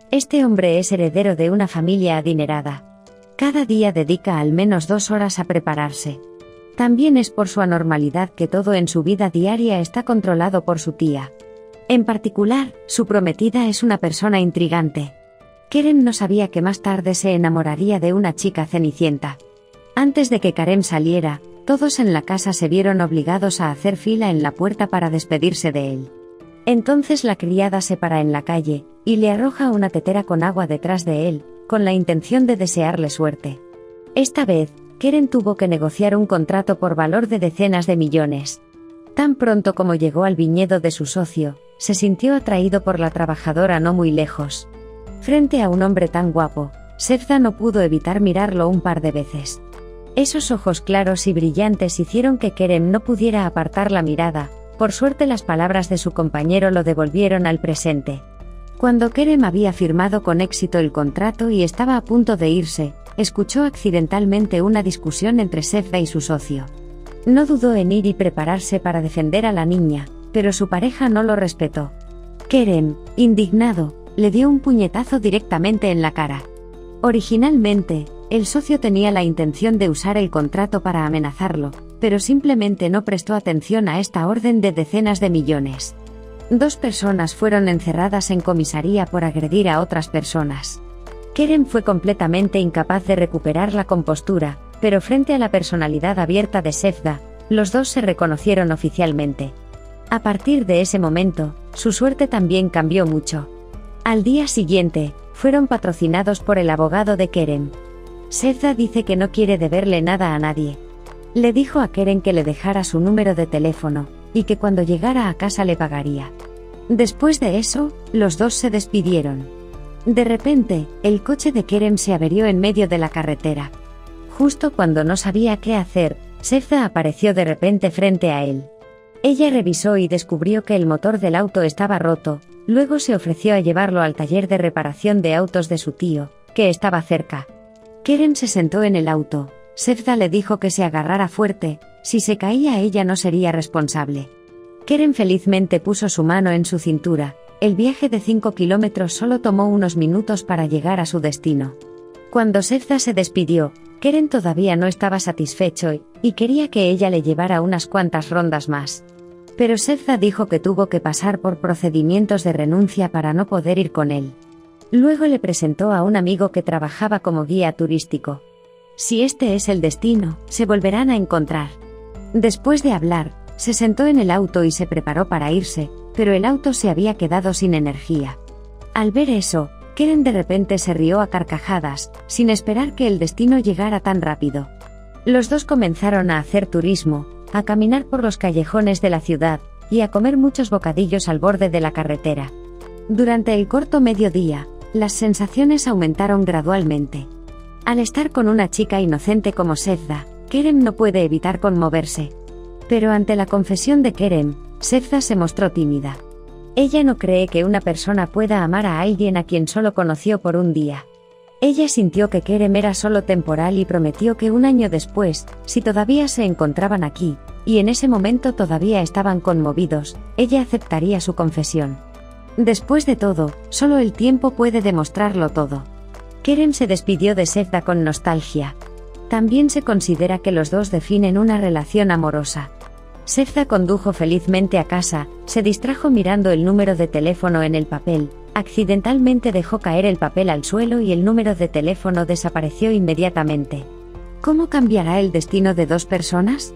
Este hombre es heredero de una familia adinerada. Cada día dedica al menos 2 horas a prepararse. También es por su anormalidad que todo en su vida diaria está controlado por su tía. En particular, su prometida es una persona intrigante. Kerem no sabía que más tarde se enamoraría de una chica cenicienta. Antes de que Kerem saliera, todos en la casa se vieron obligados a hacer fila en la puerta para despedirse de él. Entonces la criada se para en la calle, y le arroja una tetera con agua detrás de él, con la intención de desearle suerte. Esta vez, Kerem tuvo que negociar un contrato por valor de decenas de millones. Tan pronto como llegó al viñedo de su socio, se sintió atraído por la trabajadora no muy lejos. Frente a un hombre tan guapo, Sevda no pudo evitar mirarlo un par de veces. Esos ojos claros y brillantes hicieron que Kerem no pudiera apartar la mirada. Por suerte las palabras de su compañero lo devolvieron al presente. Cuando Kerem había firmado con éxito el contrato y estaba a punto de irse, escuchó accidentalmente una discusión entre Sevda y su socio. No dudó en ir y prepararse para defender a la niña, pero su pareja no lo respetó. Kerem, indignado, le dio un puñetazo directamente en la cara. Originalmente, el socio tenía la intención de usar el contrato para amenazarlo, pero simplemente no prestó atención a esta orden de decenas de millones. 2 personas fueron encerradas en comisaría por agredir a otras personas. Kerem fue completamente incapaz de recuperar la compostura, pero frente a la personalidad abierta de Sevda, los dos se reconocieron oficialmente. A partir de ese momento, su suerte también cambió mucho. Al día siguiente, fueron patrocinados por el abogado de Kerem. Sevda dice que no quiere deberle nada a nadie. Le dijo a Kerem que le dejara su número de teléfono, y que cuando llegara a casa le pagaría. Después de eso, los dos se despidieron. De repente, el coche de Kerem se averió en medio de la carretera. Justo cuando no sabía qué hacer, Sevda apareció de repente frente a él. Ella revisó y descubrió que el motor del auto estaba roto, luego se ofreció a llevarlo al taller de reparación de autos de su tío, que estaba cerca. Kerem se sentó en el auto. Sevda le dijo que se agarrara fuerte, si se caía ella no sería responsable. Kerem felizmente puso su mano en su cintura. El viaje de 5 kilómetros solo tomó unos minutos para llegar a su destino. Cuando Sevda se despidió, Kerem todavía no estaba satisfecho y quería que ella le llevara unas cuantas rondas más. Pero Sevda dijo que tuvo que pasar por procedimientos de renuncia para no poder ir con él. Luego le presentó a un amigo que trabajaba como guía turístico. Si este es el destino, se volverán a encontrar. Después de hablar, se sentó en el auto y se preparó para irse, pero el auto se había quedado sin energía. Al ver eso, Kerem de repente se rió a carcajadas, sin esperar que el destino llegara tan rápido. Los dos comenzaron a hacer turismo, a caminar por los callejones de la ciudad, y a comer muchos bocadillos al borde de la carretera. Durante el corto mediodía, las sensaciones aumentaron gradualmente. Al estar con una chica inocente como Sevda, Kerem no puede evitar conmoverse. Pero ante la confesión de Kerem, Sevda se mostró tímida. Ella no cree que una persona pueda amar a alguien a quien solo conoció por un día. Ella sintió que Kerem era solo temporal y prometió que un año después, si todavía se encontraban aquí, y en ese momento todavía estaban conmovidos, ella aceptaría su confesión. Después de todo, solo el tiempo puede demostrarlo todo. Kerem se despidió de Sevda con nostalgia. También se considera que los dos definen una relación amorosa. Sevda condujo felizmente a casa, se distrajo mirando el número de teléfono en el papel, accidentalmente dejó caer el papel al suelo y el número de teléfono desapareció inmediatamente. ¿Cómo cambiará el destino de 2 personas?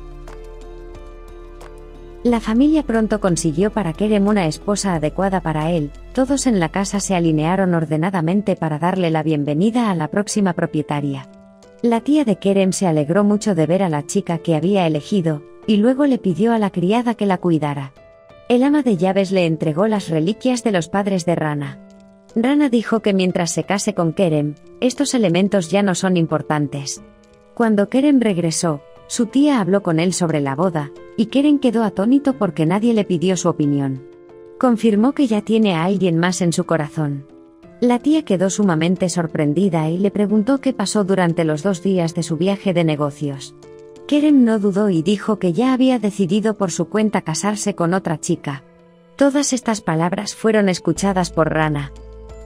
La familia pronto consiguió para Kerem una esposa adecuada para él. Todos en la casa se alinearon ordenadamente para darle la bienvenida a la próxima propietaria. La tía de Kerem se alegró mucho de ver a la chica que había elegido, y luego le pidió a la criada que la cuidara. El ama de llaves le entregó las reliquias de los padres de Rana. Rana dijo que mientras se case con Kerem, estos elementos ya no son importantes. Cuando Kerem regresó, su tía habló con él sobre la boda, y Kerem quedó atónito porque nadie le pidió su opinión. Confirmó que ya tiene a alguien más en su corazón. La tía quedó sumamente sorprendida y le preguntó qué pasó durante los 2 días de su viaje de negocios. Kerem no dudó y dijo que ya había decidido por su cuenta casarse con otra chica. Todas estas palabras fueron escuchadas por Rana.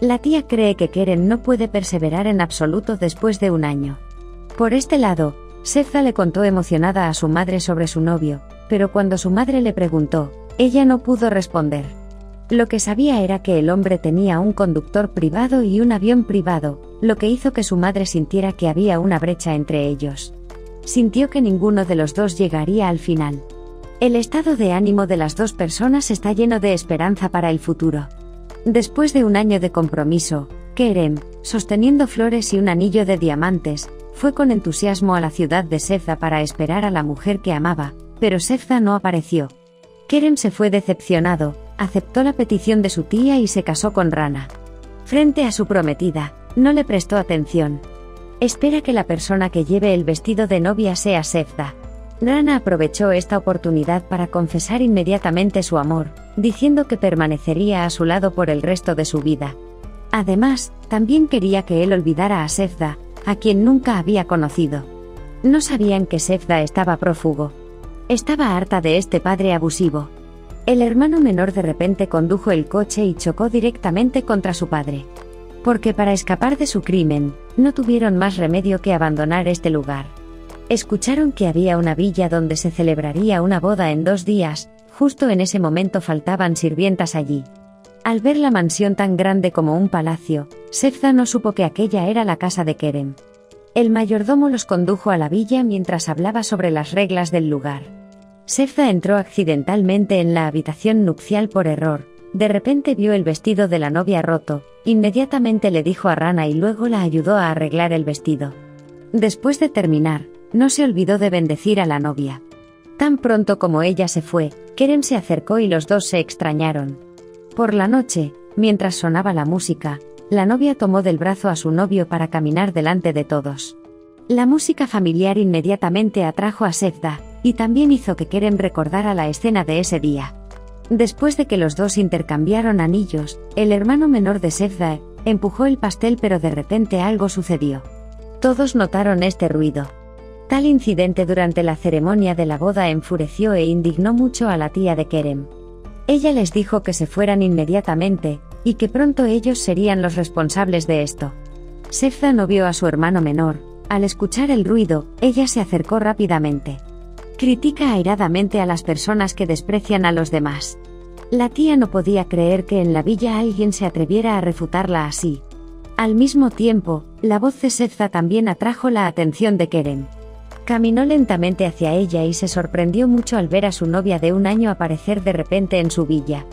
La tía cree que Kerem no puede perseverar en absoluto después de un año. Por este lado, Sevda le contó emocionada a su madre sobre su novio, pero cuando su madre le preguntó, ella no pudo responder. Lo que sabía era que el hombre tenía un conductor privado y un avión privado, lo que hizo que su madre sintiera que había una brecha entre ellos. Sintió que ninguno de los dos llegaría al final. El estado de ánimo de las dos personas está lleno de esperanza para el futuro. Después de un año de compromiso, Kerem, sosteniendo flores y un anillo de diamantes, fue con entusiasmo a la ciudad de Sevda para esperar a la mujer que amaba, pero Sevda no apareció. Kerem se fue decepcionado, aceptó la petición de su tía y se casó con Rana. Frente a su prometida, no le prestó atención. Espera que la persona que lleve el vestido de novia sea Sevda. Rana aprovechó esta oportunidad para confesar inmediatamente su amor, diciendo que permanecería a su lado por el resto de su vida. Además, también quería que él olvidara a Sevda, a quien nunca había conocido. No sabían que Sevda estaba prófugo. Estaba harta de este padre abusivo. El hermano menor de repente condujo el coche y chocó directamente contra su padre. Porque para escapar de su crimen, no tuvieron más remedio que abandonar este lugar. Escucharon que había una villa donde se celebraría una boda en 2 días, justo en ese momento faltaban sirvientas allí. Al ver la mansión tan grande como un palacio, Sevda no supo que aquella era la casa de Kerem. El mayordomo los condujo a la villa mientras hablaba sobre las reglas del lugar. Sevda entró accidentalmente en la habitación nupcial por error, de repente vio el vestido de la novia roto, inmediatamente le dijo a Rana y luego la ayudó a arreglar el vestido. Después de terminar, no se olvidó de bendecir a la novia. Tan pronto como ella se fue, Kerem se acercó y los dos se extrañaron. Por la noche, mientras sonaba la música, la novia tomó del brazo a su novio para caminar delante de todos. La música familiar inmediatamente atrajo a Sevda, y también hizo que Kerem recordara la escena de ese día. Después de que los dos intercambiaron anillos, el hermano menor de Sevda empujó el pastel, pero de repente algo sucedió. Todos notaron este ruido. Tal incidente durante la ceremonia de la boda enfureció e indignó mucho a la tía de Kerem. Ella les dijo que se fueran inmediatamente, y que pronto ellos serían los responsables de esto. Sevda no vio a su hermano menor. Al escuchar el ruido, ella se acercó rápidamente. Critica airadamente a las personas que desprecian a los demás. La tía no podía creer que en la villa alguien se atreviera a refutarla así. Al mismo tiempo, la voz de Sevda también atrajo la atención de Kerem. Caminó lentamente hacia ella y se sorprendió mucho al ver a su novia de un año aparecer de repente en su villa.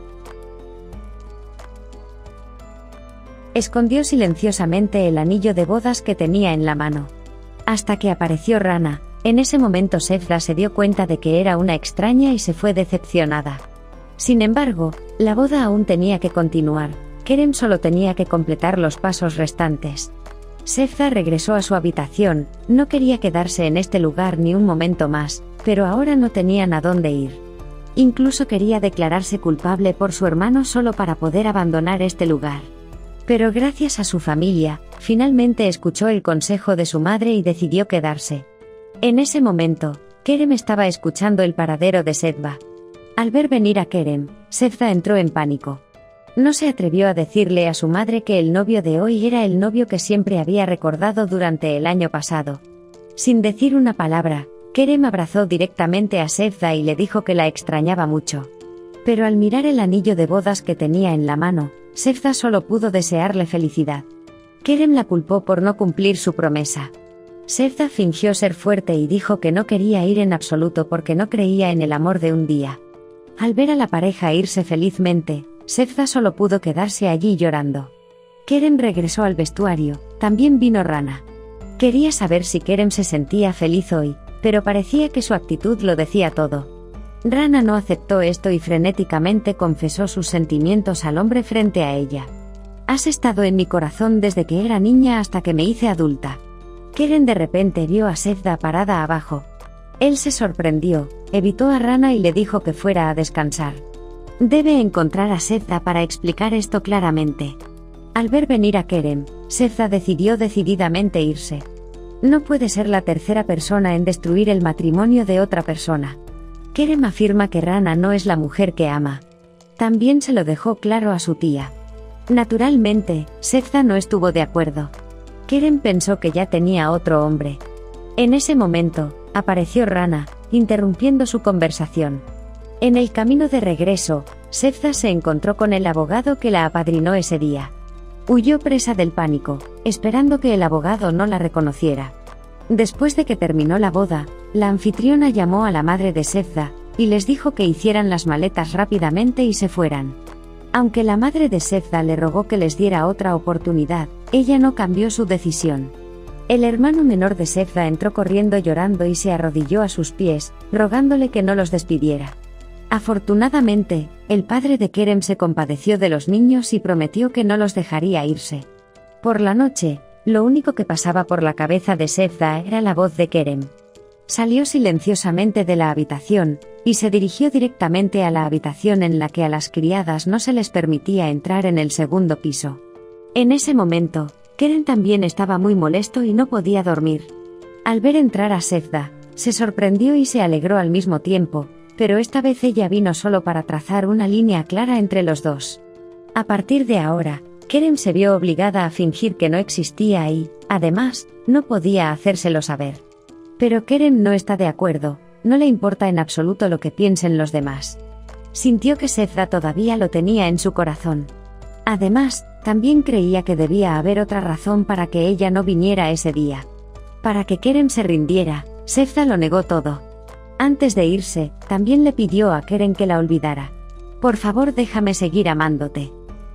Escondió silenciosamente el anillo de bodas que tenía en la mano. Hasta que apareció Rana. En ese momento Sevda se dio cuenta de que era una extraña y se fue decepcionada. Sin embargo, la boda aún tenía que continuar. Kerem solo tenía que completar los pasos restantes. Sevda regresó a su habitación, no quería quedarse en este lugar ni un momento más, pero ahora no tenían a dónde ir. Incluso quería declararse culpable por su hermano solo para poder abandonar este lugar. Pero gracias a su familia, finalmente escuchó el consejo de su madre y decidió quedarse. En ese momento, Kerem estaba escuchando el paradero de Sevda. Al ver venir a Kerem, Sevda entró en pánico. No se atrevió a decirle a su madre que el novio de hoy era el novio que siempre había recordado durante el año pasado. Sin decir una palabra, Kerem abrazó directamente a Sevda y le dijo que la extrañaba mucho. Pero al mirar el anillo de bodas que tenía en la mano, Sevda solo pudo desearle felicidad. Kerem la culpó por no cumplir su promesa. Sevda fingió ser fuerte y dijo que no quería ir en absoluto porque no creía en el amor de un día. Al ver a la pareja irse felizmente, Sevda solo pudo quedarse allí llorando. Kerem regresó al vestuario, también vino Rana. Quería saber si Kerem se sentía feliz hoy, pero parecía que su actitud lo decía todo. Rana no aceptó esto y frenéticamente confesó sus sentimientos al hombre frente a ella. Has estado en mi corazón desde que era niña hasta que me hice adulta. Kerem de repente vio a Sevda parada abajo. Él se sorprendió, evitó a Rana y le dijo que fuera a descansar. Debe encontrar a Sevda para explicar esto claramente. Al ver venir a Kerem, Sevda decidió decididamente irse. No puede ser la tercera persona en destruir el matrimonio de otra persona. Kerem afirma que Rana no es la mujer que ama. También se lo dejó claro a su tía. Naturalmente, Sefza no estuvo de acuerdo. Kerem pensó que ya tenía otro hombre. En ese momento, apareció Rana, interrumpiendo su conversación. En el camino de regreso, Sefza se encontró con el abogado que la apadrinó ese día. Huyó presa del pánico, esperando que el abogado no la reconociera. Después de que terminó la boda, la anfitriona llamó a la madre de Sefza, y les dijo que hicieran las maletas rápidamente y se fueran. Aunque la madre de Sefza le rogó que les diera otra oportunidad, ella no cambió su decisión. El hermano menor de Sefza entró corriendo llorando y se arrodilló a sus pies, rogándole que no los despidiera. Afortunadamente, el padre de Kerem se compadeció de los niños y prometió que no los dejaría irse. Por la noche, lo único que pasaba por la cabeza de Sefza era la voz de Kerem. Salió silenciosamente de la habitación, y se dirigió directamente a la habitación en la que a las criadas no se les permitía entrar en el segundo piso. En ese momento, Kerem también estaba muy molesto y no podía dormir. Al ver entrar a Sefza, se sorprendió y se alegró al mismo tiempo, pero esta vez ella vino solo para trazar una línea clara entre los dos. A partir de ahora, Kerem se vio obligada a fingir que no existía y, además, no podía hacérselo saber. Pero Kerem no está de acuerdo, no le importa en absoluto lo que piensen los demás. Sintió que Sefza todavía lo tenía en su corazón. Además, también creía que debía haber otra razón para que ella no viniera ese día. Para que Kerem se rindiera, Sefza lo negó todo. Antes de irse, también le pidió a Kerem que la olvidara. Por favor, déjame seguir amándote.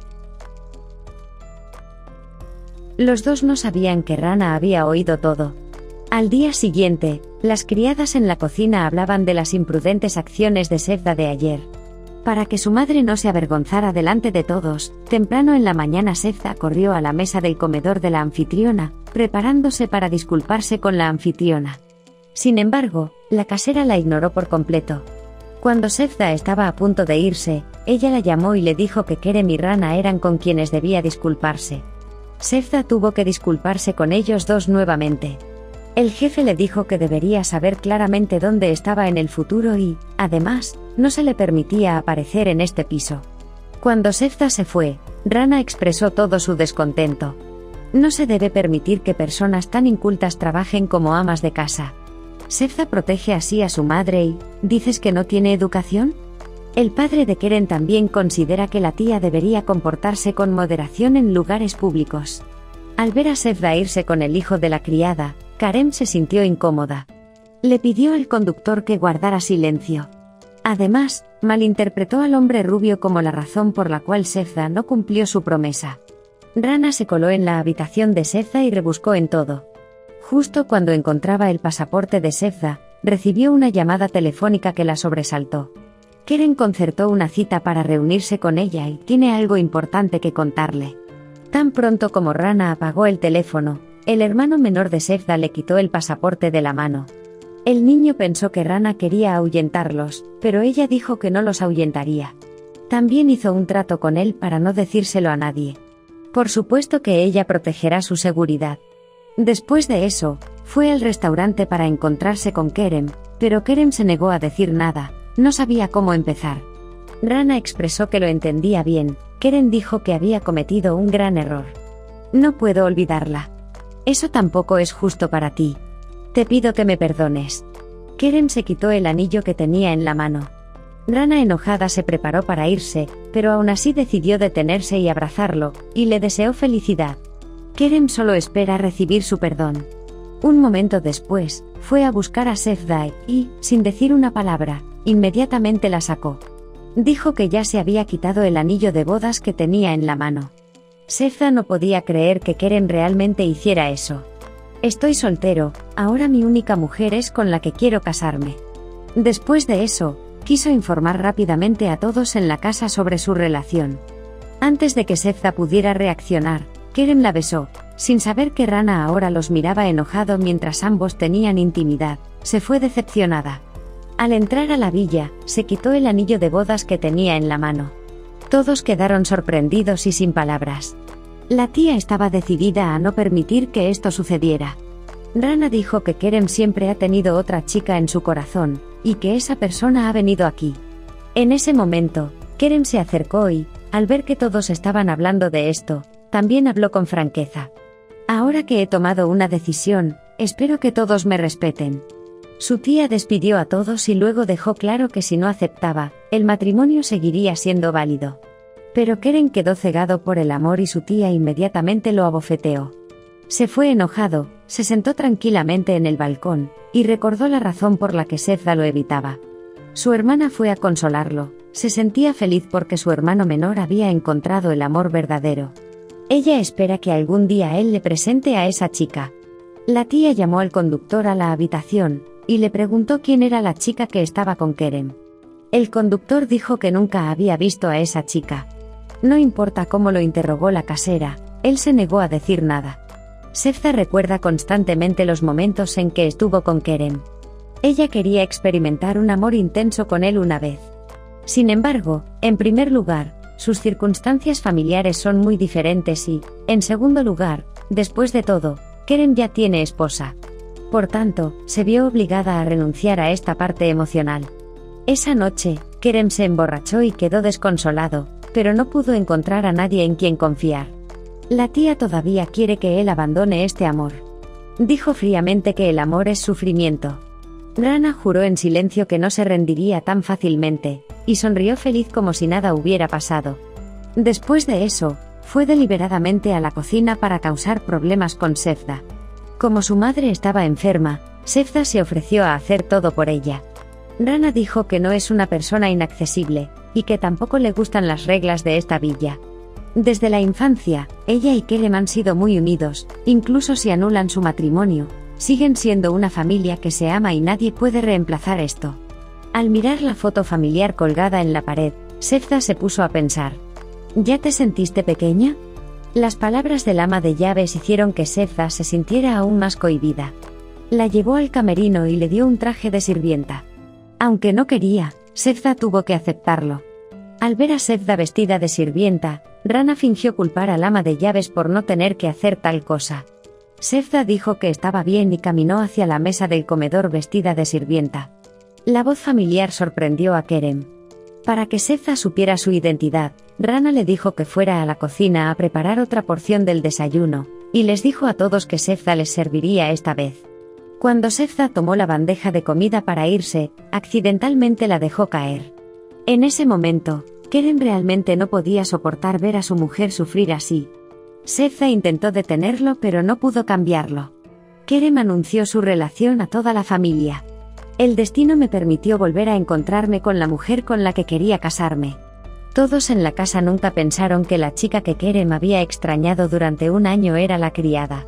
Los dos no sabían que Rana había oído todo. Al día siguiente, las criadas en la cocina hablaban de las imprudentes acciones de Sefza de ayer. Para que su madre no se avergonzara delante de todos, temprano en la mañana Sefza corrió a la mesa del comedor de la anfitriona, preparándose para disculparse con la anfitriona. Sin embargo, la casera la ignoró por completo. Cuando Sefza estaba a punto de irse, ella la llamó y le dijo que Kerem y Rana eran con quienes debía disculparse. Sefza tuvo que disculparse con ellos dos nuevamente. El jefe le dijo que debería saber claramente dónde estaba en el futuro y, además, no se le permitía aparecer en este piso. Cuando Sefza se fue, Rana expresó todo su descontento. No se debe permitir que personas tan incultas trabajen como amas de casa. Sefza protege así a su madre y, ¿dices que no tiene educación? El padre de Kerem también considera que la tía debería comportarse con moderación en lugares públicos. Al ver a Sefza irse con el hijo de la criada, Kerem se sintió incómoda. Le pidió al conductor que guardara silencio. Además, malinterpretó al hombre rubio como la razón por la cual Sefza no cumplió su promesa. Rana se coló en la habitación de Sefza y rebuscó en todo. Justo cuando encontraba el pasaporte de Sefza, recibió una llamada telefónica que la sobresaltó. Kerem concertó una cita para reunirse con ella y tiene algo importante que contarle. Tan pronto como Rana apagó el teléfono, el hermano menor de Sefza le quitó el pasaporte de la mano. El niño pensó que Rana quería ahuyentarlos, pero ella dijo que no los ahuyentaría. También hizo un trato con él para no decírselo a nadie. Por supuesto que ella protegerá su seguridad. Después de eso, fue al restaurante para encontrarse con Kerem, pero Kerem se negó a decir nada, no sabía cómo empezar. Rana expresó que lo entendía bien. Kerem dijo que había cometido un gran error. No puedo olvidarla. Eso tampoco es justo para ti. Te pido que me perdones. Kerem se quitó el anillo que tenía en la mano. Rana enojada se preparó para irse, pero aún así decidió detenerse y abrazarlo, y le deseó felicidad. Kerem solo espera recibir su perdón. Un momento después, fue a buscar a Sefza y, sin decir una palabra, inmediatamente la sacó. Dijo que ya se había quitado el anillo de bodas que tenía en la mano. Sefza no podía creer que Kerem realmente hiciera eso. Estoy soltero, ahora mi única mujer es con la que quiero casarme. Después de eso, quiso informar rápidamente a todos en la casa sobre su relación. Antes de que Sefza pudiera reaccionar, Kerem la besó, sin saber que Rana ahora los miraba enojado mientras ambos tenían intimidad. Se fue decepcionada. Al entrar a la villa, se quitó el anillo de bodas que tenía en la mano. Todos quedaron sorprendidos y sin palabras. La tía estaba decidida a no permitir que esto sucediera. Rana dijo que Kerem siempre ha tenido otra chica en su corazón, y que esa persona ha venido aquí. En ese momento, Kerem se acercó y, Al ver que todos estaban hablando de esto, también habló con franqueza. Ahora que he tomado una decisión, espero que todos me respeten. Su tía despidió a todos y luego dejó claro que si no aceptaba, el matrimonio seguiría siendo válido. Pero Keren quedó cegado por el amor y su tía inmediatamente lo abofeteó. Se fue enojado, se sentó tranquilamente en el balcón, y recordó la razón por la que Sevda lo evitaba. Su hermana fue a consolarlo, se sentía feliz porque su hermano menor había encontrado el amor verdadero. Ella espera que algún día él le presente a esa chica. La tía llamó al conductor a la habitación, y le preguntó quién era la chica que estaba con Keren. El conductor dijo que nunca había visto a esa chica. No importa cómo lo interrogó la casera, él se negó a decir nada. Sevda recuerda constantemente los momentos en que estuvo con Keren. Ella quería experimentar un amor intenso con él una vez. Sin embargo, en primer lugar, sus circunstancias familiares son muy diferentes y, en segundo lugar, después de todo, Keren ya tiene esposa. Por tanto, se vio obligada a renunciar a esta parte emocional. Esa noche, Keren se emborrachó y quedó desconsolado, pero no pudo encontrar a nadie en quien confiar. La tía todavía quiere que él abandone este amor. Dijo fríamente que el amor es sufrimiento. Rana juró en silencio que no se rendiría tan fácilmente, y sonrió feliz como si nada hubiera pasado. Después de eso, fue deliberadamente a la cocina para causar problemas con Sevda. Como su madre estaba enferma, Sevda se ofreció a hacer todo por ella. Rana dijo que no es una persona inaccesible, y que tampoco le gustan las reglas de esta villa. Desde la infancia, ella y Kerem han sido muy unidos, incluso si anulan su matrimonio, siguen siendo una familia que se ama y nadie puede reemplazar esto. Al mirar la foto familiar colgada en la pared, Sevda se puso a pensar. ¿Ya te sentiste pequeña? Las palabras del ama de llaves hicieron que Sevda se sintiera aún más cohibida. La llevó al camerino y le dio un traje de sirvienta. Aunque no quería, Sevda tuvo que aceptarlo. Al ver a Sevda vestida de sirvienta, Rana fingió culpar al ama de llaves por no tener que hacer tal cosa. Sevda dijo que estaba bien y caminó hacia la mesa del comedor vestida de sirvienta. La voz familiar sorprendió a Kerem. Para que Sevda supiera su identidad, Rana le dijo que fuera a la cocina a preparar otra porción del desayuno, y les dijo a todos que Sevda les serviría esta vez. Cuando Sevda tomó la bandeja de comida para irse, accidentalmente la dejó caer. En ese momento, Kerem realmente no podía soportar ver a su mujer sufrir así. Sevda intentó detenerlo pero no pudo cambiarlo. Kerem anunció su relación a toda la familia. El destino me permitió volver a encontrarme con la mujer con la que quería casarme. Todos en la casa nunca pensaron que la chica que Kerem había extrañado durante un año era la criada.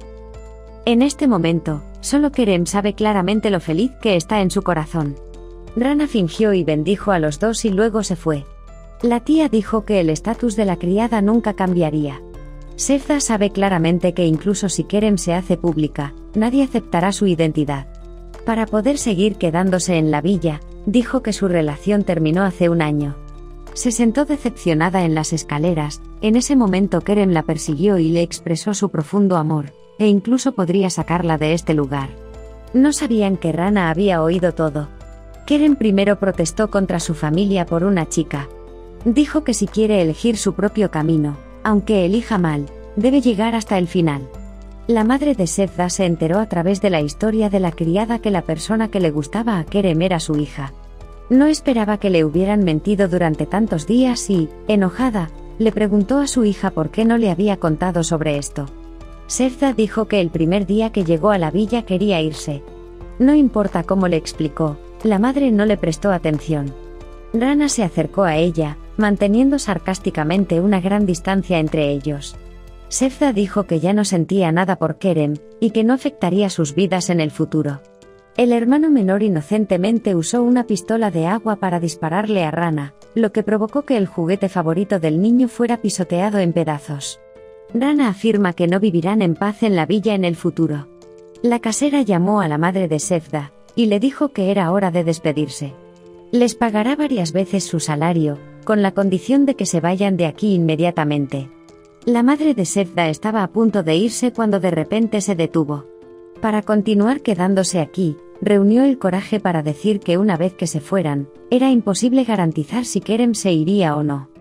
En este momento, solo Kerem sabe claramente lo feliz que está en su corazón. Rana fingió y bendijo a los dos y luego se fue. La tía dijo que el estatus de la criada nunca cambiaría. Sevda sabe claramente que incluso si Kerem se hace pública, nadie aceptará su identidad. Para poder seguir quedándose en la villa, dijo que su relación terminó hace un año. Se sentó decepcionada en las escaleras. En ese momento Kerem la persiguió y le expresó su profundo amor, e incluso podría sacarla de este lugar. No sabían que Rana había oído todo. Kerem primero protestó contra su familia por una chica. Dijo que si quiere elegir su propio camino, aunque elija mal, debe llegar hasta el final. La madre de Sevda se enteró a través de la historia de la criada que la persona que le gustaba a Kerem era su hija. No esperaba que le hubieran mentido durante tantos días y, enojada, le preguntó a su hija por qué no le había contado sobre esto. Sevda dijo que el primer día que llegó a la villa quería irse. No importa cómo le explicó, la madre no le prestó atención. Rana se acercó a ella, manteniendo sarcásticamente una gran distancia entre ellos. Sevda dijo que ya no sentía nada por Kerem, y que no afectaría sus vidas en el futuro. El hermano menor inocentemente usó una pistola de agua para dispararle a Rana, lo que provocó que el juguete favorito del niño fuera pisoteado en pedazos. Rana afirma que no vivirán en paz en la villa en el futuro. La casera llamó a la madre de Sevda, y le dijo que era hora de despedirse. Les pagará varias veces su salario, con la condición de que se vayan de aquí inmediatamente. La madre de Sevda estaba a punto de irse cuando de repente se detuvo. Para continuar quedándose aquí, reunió el coraje para decir que una vez que se fueran, era imposible garantizar si Kerem se iría o no.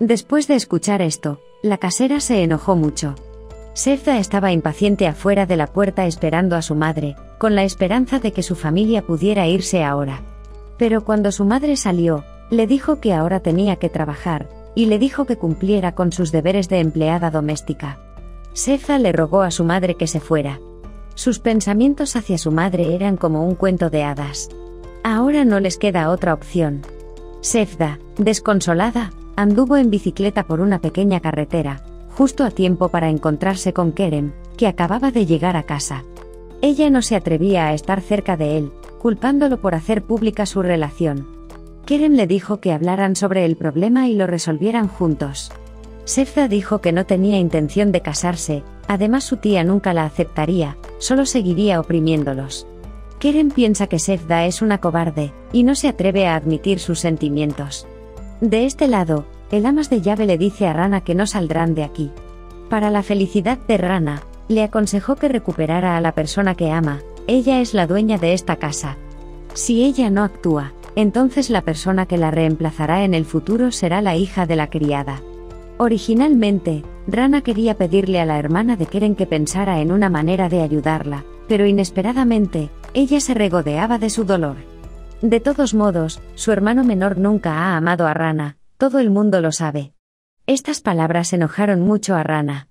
Después de escuchar esto, la casera se enojó mucho. Sefda estaba impaciente afuera de la puerta esperando a su madre, con la esperanza de que su familia pudiera irse ahora. Pero cuando su madre salió, le dijo que ahora tenía que trabajar, y le dijo que cumpliera con sus deberes de empleada doméstica. Sefda le rogó a su madre que se fuera. Sus pensamientos hacia su madre eran como un cuento de hadas. Ahora no les queda otra opción. Sefda, desconsolada, anduvo en bicicleta por una pequeña carretera, justo a tiempo para encontrarse con Kerem, que acababa de llegar a casa. Ella no se atrevía a estar cerca de él, culpándolo por hacer pública su relación. Kerem le dijo que hablaran sobre el problema y lo resolvieran juntos. Sefda dijo que no tenía intención de casarse, además su tía nunca la aceptaría, solo seguiría oprimiéndolos. Kerem piensa que Sefda es una cobarde, y no se atreve a admitir sus sentimientos. De este lado, el amas de llave le dice a Rana que no saldrán de aquí. Para la felicidad de Rana, le aconsejó que recuperara a la persona que ama, ella es la dueña de esta casa. Si ella no actúa, entonces la persona que la reemplazará en el futuro será la hija de la criada. Originalmente, Rana quería pedirle a la hermana de Kerem que pensara en una manera de ayudarla, pero inesperadamente, ella se regodeaba de su dolor. De todos modos, su hermano menor nunca ha amado a Rana, todo el mundo lo sabe. Estas palabras enojaron mucho a Rana.